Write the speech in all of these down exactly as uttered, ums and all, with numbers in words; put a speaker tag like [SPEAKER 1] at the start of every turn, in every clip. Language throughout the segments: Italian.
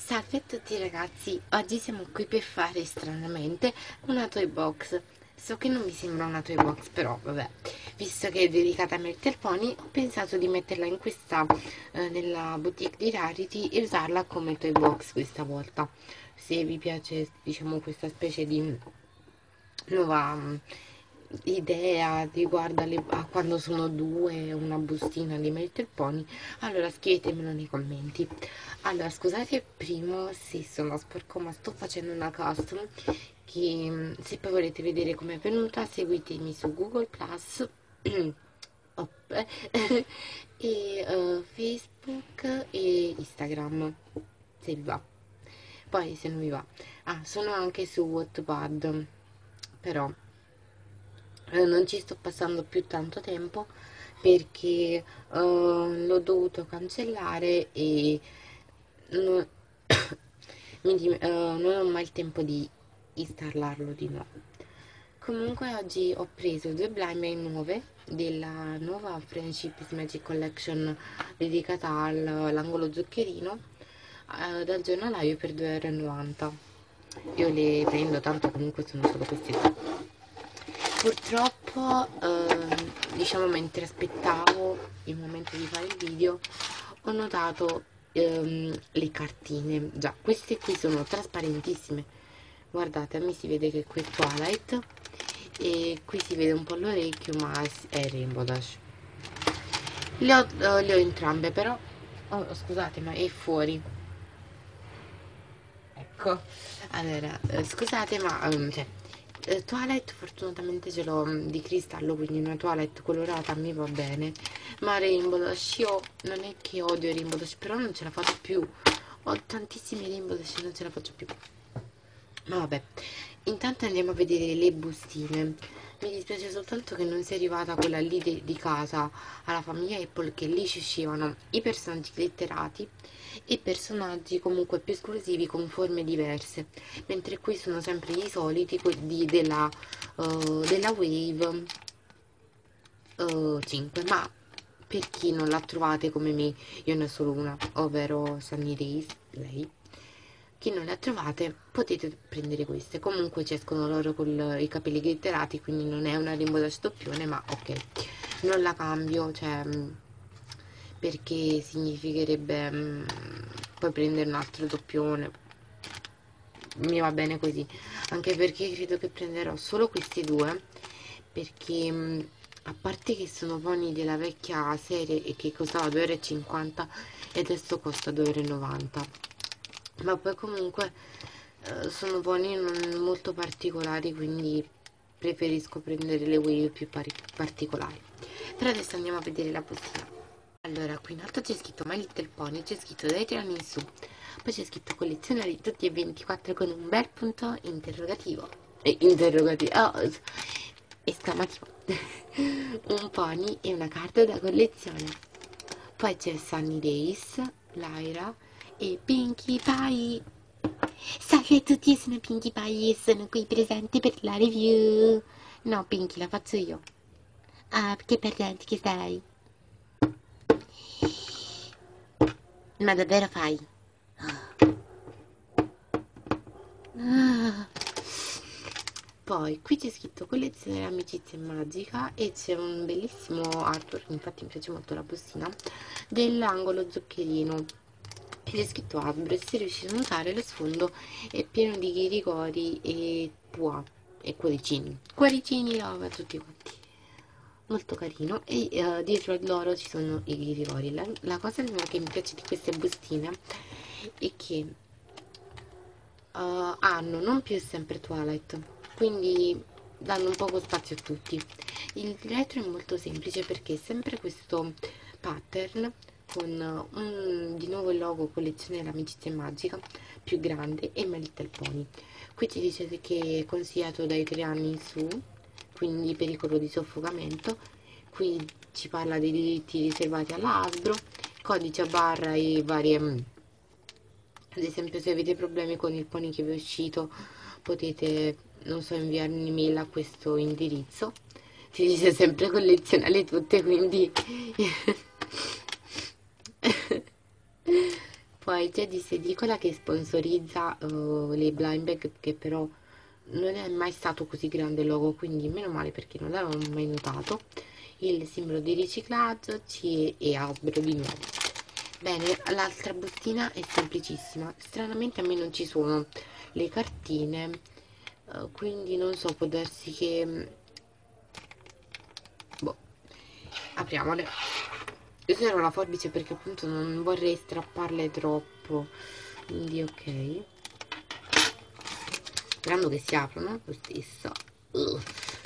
[SPEAKER 1] Salve a tutti ragazzi, oggi siamo qui per fare stranamente una toy box. So che non mi sembra una toy box, però vabbè, visto che è dedicata a My Little Pony, ho pensato di metterla in questa, eh, nella boutique di Rarity e usarla come toy box questa volta. Se vi piace, diciamo, questa specie di nuova mh, idea riguardo alle- a quando sono due, una bustina di My Little Pony, allora scrivetemelo nei commenti. Allora, scusate primo se sono sporco, ma sto facendo una custom che mh, se poi volete vedere com'è venuta, seguitemi su Google Plus Opp, e eh, Facebook e Instagram, se vi va. Poi se non vi va. Ah, sono anche su Wattpad, però eh, non ci sto passando più tanto tempo perché eh, l'ho dovuto cancellare e non, mi dim- eh, non ho mai il tempo di installarlo di nuovo. Comunque oggi ho preso due Blind Bag nuove della nuova Friendship is Magic Collection dedicata al- all'angolo zuccherino eh, dal giornalaio per due euro e novanta. Io le prendo tanto, comunque sono solo queste due. Purtroppo, ehm, diciamo, mentre aspettavo il momento di fare il video, ho notato ehm, le cartine. Già, queste qui sono trasparentissime. Guardate, a me si vede che qui è Twilight e qui si vede un po' l'orecchio, ma è Rainbow Dash. Le ho, eh, le ho entrambe, però... Oh, scusate, ma è fuori. Ecco, allora, eh, scusate, ma ehm, cioè, eh, Twilight fortunatamente ce l'ho mm, di cristallo, quindi una Twilight colorata a me va bene, ma Rainbow Dash io non è che odio Rainbow Dash, però non ce la faccio più. Ho tantissimi Rainbow Dash e non ce la faccio più. Ma vabbè, intanto andiamo a vedere le bustine. Mi dispiace soltanto che non sia arrivata quella lì de- di casa alla famiglia Apple, che lì ci uscivano i personaggi glitterati e personaggi comunque più esclusivi con forme diverse, mentre qui sono sempre i soliti, quelli della, eh, della Wave eh, cinque, ma per chi non la trovate come me, io ne ho solo una, ovvero Sunny Days, lei. Chi non le ha trovate potete prendere queste. Comunque ci escono loro con i capelli glitterati, quindi non è una Rainbow Dash doppione, ma ok, non la cambio, cioè mh, perché significherebbe mh, poi prendere un altro doppione. Mi va bene così, anche perché credo che prenderò solo questi due, perché mh, a parte che sono pony della vecchia serie e che costava due euro e cinquanta e adesso costa due euro e novanta, ma poi comunque eh, sono pony non molto particolari, quindi preferisco prendere le wave più pari- particolari. Per adesso andiamo a vedere la bustina. Allora, qui in alto c'è scritto My Little Pony, c'è scritto dai tre anni in su, poi c'è scritto collezionare tutti e ventiquattro con un bel punto interrogativo. Eh, interrogativo, oh, esclamativo. Un pony e una carta da collezione. Poi c'è Sunny Days, Lyra e Pinkie Pie. Salve a tutti, io sono Pinkie Pie e sono qui presente per la review. No, Pinkie, la faccio io. Ah, che presente che sei? Ma davvero fai? Ah. Poi qui c'è scritto collezione amicizia magica e c'è un bellissimo artwork, infatti mi piace molto la bustina, dell'angolo zuccherino. E c'è scritto Hasbro e se riuscite a notare lo sfondo è pieno di ghirigori e pua e cuoricini. Cuoricini love a tutti quanti. Molto carino e eh, dietro a loro ci sono i ghirigori. La, la cosa che mi piace di queste bustine è che uh, hanno non più sempre Twilight, quindi danno un poco spazio a tutti. Il retro è molto semplice perché è sempre questo pattern con un, di nuovo il logo collezione dell'amicizia magica più grande e My Little Pony. Qui ci dice che è consigliato dai tre anni in su, quindi pericolo di soffocamento. Qui ci parla dei diritti riservati alla Hasbro, codice a barra e varie, ad esempio se avete problemi con il pony che vi è uscito potete, non so, inviare un'email a questo indirizzo. Si dice sempre collezionare tutte, quindi Poi Jedis Edicola che sponsorizza uh, le blind bag, che però non è mai stato così grande il logo, quindi meno male perché non l'avevo mai notato. Il simbolo di riciclaggio, C E e albero di nuovo. Bene, l'altra bustina è semplicissima, stranamente a me non ci sono le cartine, uh, quindi non so, può darsi che... boh, apriamole. Userò la forbice perché appunto non vorrei strapparle troppo, quindi ok, sperando che si aprono lo stesso. Ugh.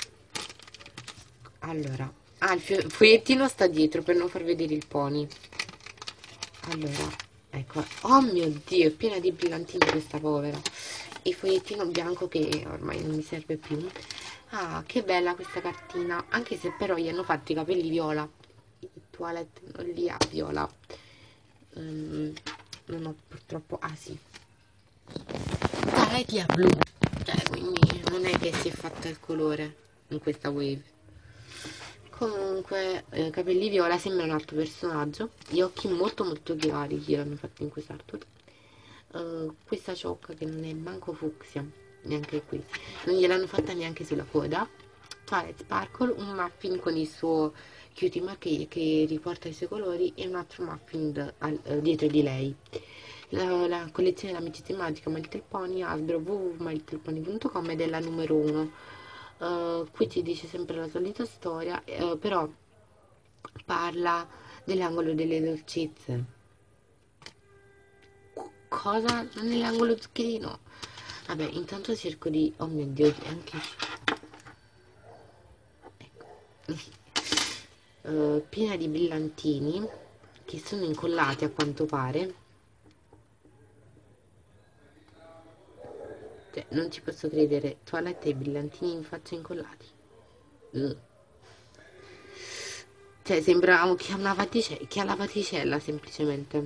[SPEAKER 1] Allora, ah, il fogliettino sta dietro per non far vedere il pony. Allora, ecco, oh mio Dio, è piena di brillantini questa povera. Il fogliettino bianco che ormai non mi serve più. Ah, che bella questa cartina, anche se però gli hanno fatto i capelli viola. Il toilet non li ha viola. Um, non ho purtroppo, ah sì, toilet li ha blu. Cioè, quindi non è che si è fatta il colore in questa wave. Comunque, eh, capelli viola, sembra un altro personaggio. Gli occhi molto molto chiari che l'hanno fatto in quest'artwork. Uh, questa ciocca che non è manco fucsia, neanche qui. Non gliel'hanno fatta neanche sulla coda. Twilight Sparkle, un muffin con il suo cutie mark che riporta i suoi colori e un altro muffin da, al, uh, dietro di lei. La, la collezione dell'amicizia magica My Little Pony, Hasbro, w w w punto my little pony punto com, ed è la numero uno. Uh, qui ci dice sempre la solita storia, uh, però parla dell'angolo delle dolcezze. Cosa? Non è l'angolo zuccherino? Vabbè, intanto cerco di... oh mio Dio, anche... ecco. Uh, piena di brillantini che sono incollati a quanto pare. Cioè, non ci posso credere, toilette e brillantini in faccia incollati. Uh. Cioè, sembra che ha una vaticella, che ha la vaticella semplicemente.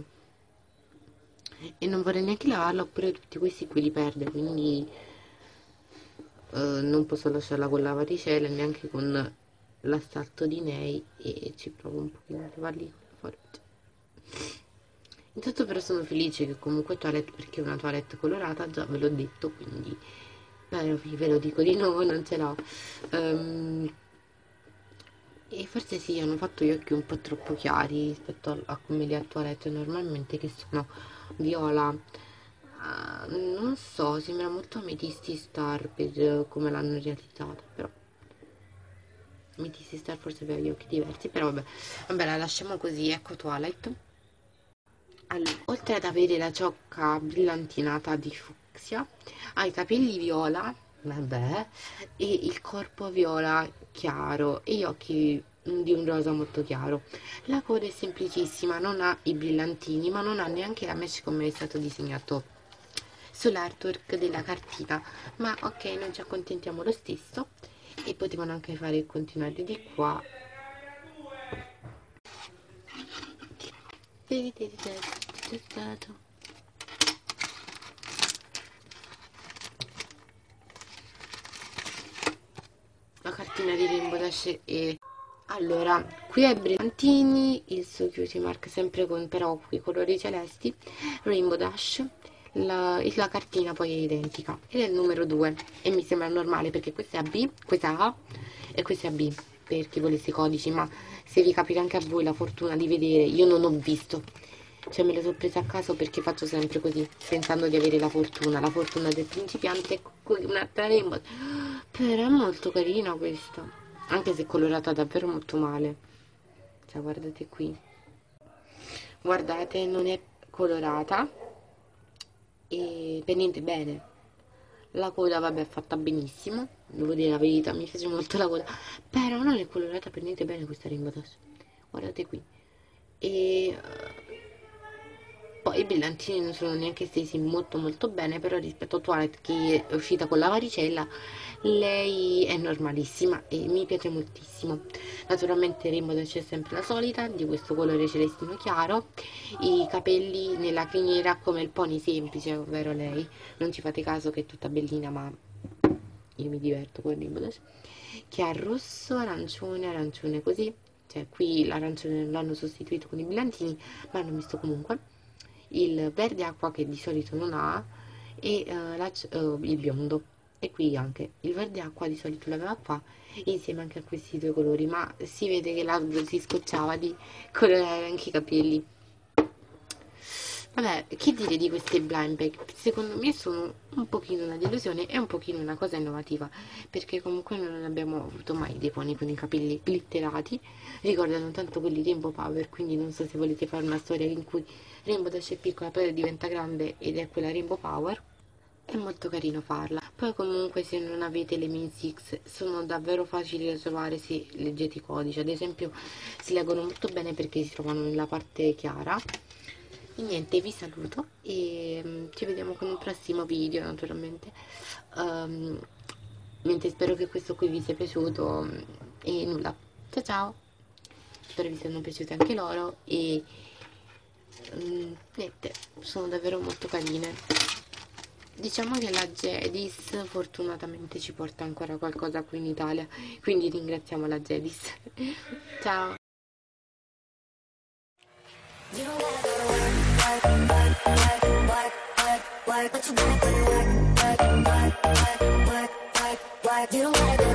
[SPEAKER 1] E non vorrei neanche lavarla, oppure tutti questi qui li perde, quindi uh, non posso lasciarla con la vaticella, neanche con l'assalto di Nei, e ci provo un pochino a lavarli con la forbice. Intanto però sono felice che comunque toilette, perché è una toilette colorata, già ve l'ho detto, quindi beh, ve lo dico di nuovo, non ce l'ho. Um, e forse sì, hanno fatto gli occhi un po' troppo chiari rispetto a, a come li ha toilette normalmente, che sono viola. Uh, non so, sembra molto Amethyst Star per uh, come l'hanno realizzata, però Amethyst Star forse aveva gli occhi diversi, però vabbè, vabbè, la lasciamo così. Ecco Twilight. Allora, oltre ad avere la ciocca brillantinata di fucsia, ha i capelli viola, vabbè, e il corpo viola chiaro e gli occhi di un rosa molto chiaro. La coda è semplicissima, non ha i brillantini, ma non ha neanche la mesh come è stato disegnato sull'artwork della cartina. Ma ok, noi ci accontentiamo lo stesso, e potevano anche fare continuare di qua. La cartina di Rainbow Dash. E allora, qui ai brillantini il suo cutie mark sempre con però i colori celesti, Rainbow Dash. La, la cartina poi è identica ed è il numero due, e mi sembra normale perché questa è A B, questa è A e questa è A B, per chi volesse i codici. Ma se vi capita anche a voi la fortuna di vedere, io non ho visto, cioè me le sono prese a caso perché faccio sempre così, pensando di avere la fortuna, la fortuna del principiante. Ecco qui un'altra Rainbow, però è molto carina questa, anche se è colorata davvero molto male. Cioè, guardate qui, guardate, non è colorata e per niente bene. La coda, vabbè, è fatta benissimo, devo dire la verità, mi piace molto la coda, però non è colorata per niente bene questa Rainbow Dash. Guardate qui. E poi i brillantini non sono neanche stesi molto molto bene, però rispetto a Twilight, che è uscita con la varicella, lei è normalissima e mi piace moltissimo. Naturalmente Rainbow Dash è sempre la solita, di questo colore celestino chiaro, i capelli nella criniera come il pony semplice, ovvero lei. Non ci fate caso che è tutta bellina, ma io mi diverto con Rainbow Dash, che ha rosso, arancione, arancione così. Cioè qui l'arancione l'hanno sostituito con i brillantini, ma hanno messo comunque il verde acqua che di solito non ha e eh, la c- eh, il biondo. E qui anche il verde acqua di solito l'aveva qua insieme anche a questi due colori, ma si vede che l'altro si scocciava di colorare anche i capelli. Vabbè, che dire di queste blind bag? Secondo me sono un pochino una delusione e un pochino una cosa innovativa, perché comunque noi non abbiamo avuto mai dei pony con i capelli glitterati, ricordano tanto quelli Rainbow Power, quindi non so se volete fare una storia in cui Rainbow Dash è piccola poi diventa grande ed è quella Rainbow Power. È molto carino farla. Poi comunque se non avete le Min Six sono davvero facili da trovare se leggete i codici. Ad esempio si leggono molto bene perché si trovano nella parte chiara. E niente, vi saluto e mm, ci vediamo con un prossimo video naturalmente. Um, niente, spero che questo qui vi sia piaciuto mm, e nulla. Ciao ciao! Spero vi siano piaciute anche loro e mm, niente, sono davvero molto carine. Diciamo che la Jedis fortunatamente ci porta ancora qualcosa qui in Italia, quindi ringraziamo la Jedis. Ciao! You don't gotta go to work, work, work, work, work, work, but you gotta go to work, work, work, work, work, work, work. You don't gotta go